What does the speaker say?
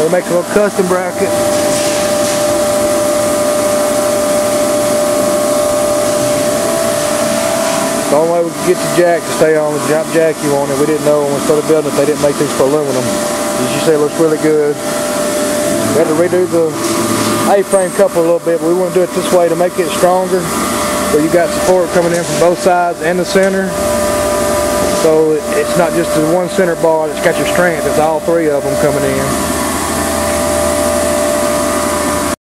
We'll make a little custom bracket. The only way we could get the jack to stay on the jump jack you wanted, we didn't know when we started building it, they didn't make these for aluminum. As you see, it looks really good. We had to redo the A-frame couple a little bit, but we want to do it this way to make it stronger. So you got support coming in from both sides and the center. So it's not just the one center bar that's got your strength, it's all three of them coming in.